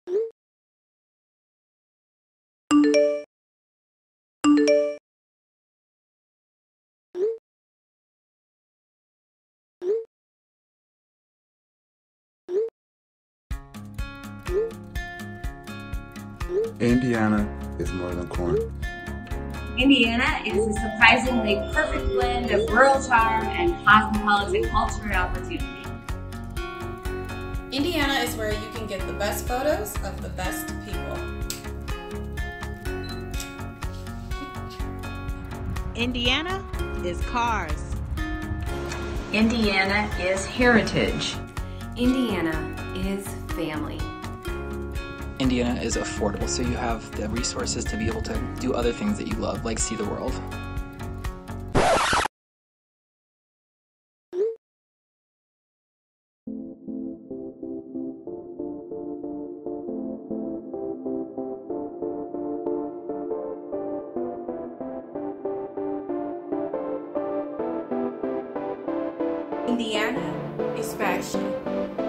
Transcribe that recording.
Indiana is more than corn. Indiana is a surprisingly perfect blend of rural charm and cosmopolitan culture and opportunity. Indiana is where you can get the best photos of the best people. Indiana is cars. Indiana is heritage. Indiana is family. Indiana is affordable, so you have the resources to be able to do other things that you love, like see the world. Indiana is fashion.